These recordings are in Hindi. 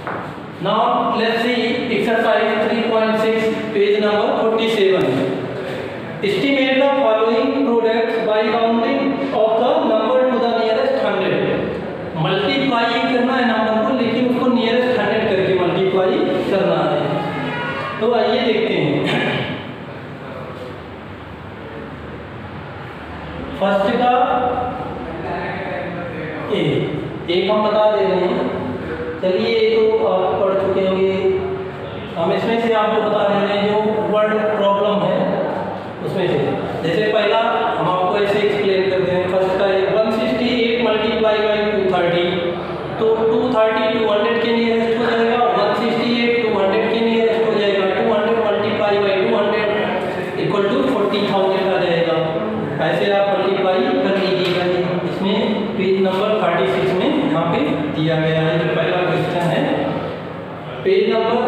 Now let's see exercise 3.6 page number 47. Estimate the following products by rounding of the number to the nearest 100. Multiply करना है नंबर को, लेकिन उसको नियरेस्ट 100 करके मल्टीप्लाई करना है। तो आइए देखते हैं। फर्स्ट का एक हम बता दे रहे हैं। चलिए तो आप पढ़ चुके होंगे, हम इसमें से आपको बता दे रहे हैं जो वर्ड प्रॉब्लम है उसमें से। जैसे पहला हम आपको ऐसे एक्सप्लेन कर दें। फर्स्ट का 168 मल्टीप्लाई बाई 230, तो 230 200 के नियरेस्ट हो जाएगा, 168 200 के नियरेस्ट हो जाएगा, 200 मल्टीप्लाई बाई 200 इक्वल टू 40,000 आ जाएगा। ऐसे आप मल्टीप्लाई कर लीजिएगा। इसमें पेज नंबर 36 में यहाँ पे दिया गया है जो पहला क्वेश्चन है। पेज नंबर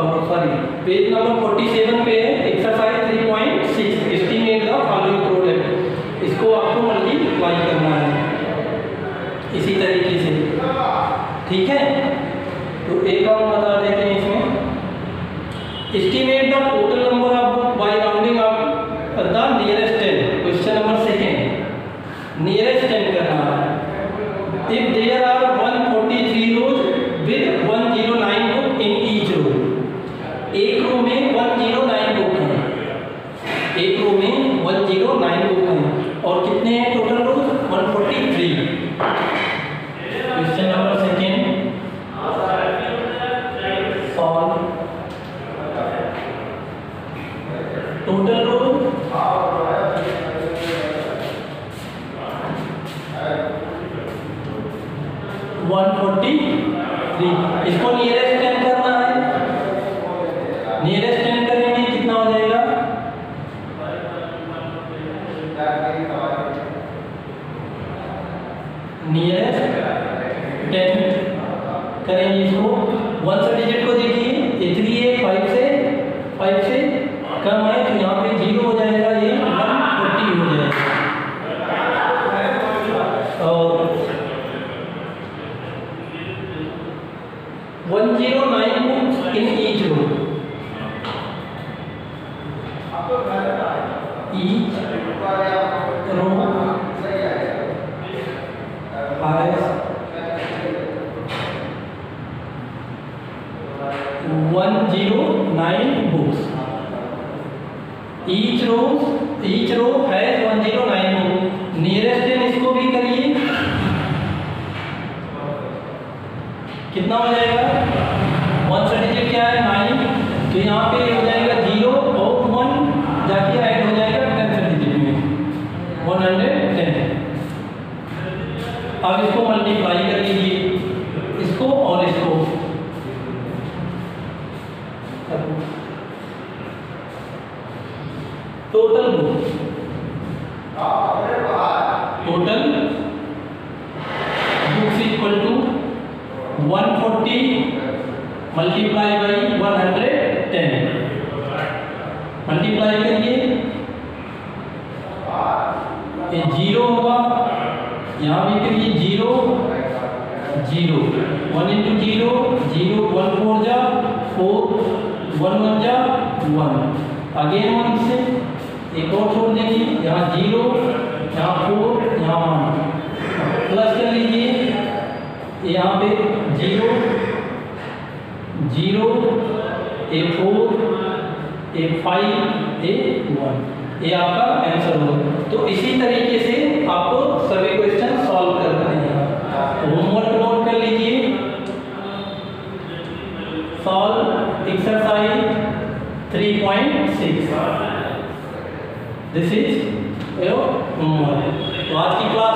47 पे है exercise 3.6 estimate the following product. इसको आपको मल्टीप्लाई करना है इसी तरीके से, ठीक है। तो एक हम बता देते हैं इसमें। Estimate the total number of by rounding off the nearest 10। Question number second, nearest 10 करना है। If there are 143 rows with 109 book in each row. एक रो में 109 बुक हैं, एक रो में 109 बुक हैं, और कितने हैं total rows? 143। Question number second, solve total rows 143। इसको नियरेस्ट 10 करना है। नियरेस्ट 10 करेंगे कितना हो जाएगा? नियरेस्ट 10 करेंगे इसको। 1 से डिजिट को देखिए, ये 3 है, 5 से कम है, तो यहाँ पे 0 हो जाएगा, ये 140 हो जाएगा। और 109 books in each row. Each row has 109 books. Each row has 109 books. Nearest 10 इसको भी करिए, कितना हो जाएगा? 1 से डिजिट क्या है? 9, तो यहाँ पे हो जाएगा 0 और 1 जाके ऐड हो जाएगा 10 से डिजिट में 110। अब इसको मल्टीप्लाई कर लीजिए, इसको और इसको। Total book, total books equal to 140 multiply by 110। Multiply करिए, ये 0 होगा, यहाँ भी करिए 0 0, 1 इंटू 0 0, 1 4 जा 4, 1 1 जा 1, अगेन 1 से एक और छोड़ देंगे, यहाँ 0 यहाँ 4 यहाँ 1, प्लस कर लीजिए, यहाँ पे 0 0, ए 4, ए 5, ए 1, ये आपका आंसर होगा। तो इसी तरीके से आपको सभी क्वेश्चन सॉल्व करने हैं। होमवर्क नोट कर लीजिए। Solve exercise 3.6। This is your homework. तो आज की क्लास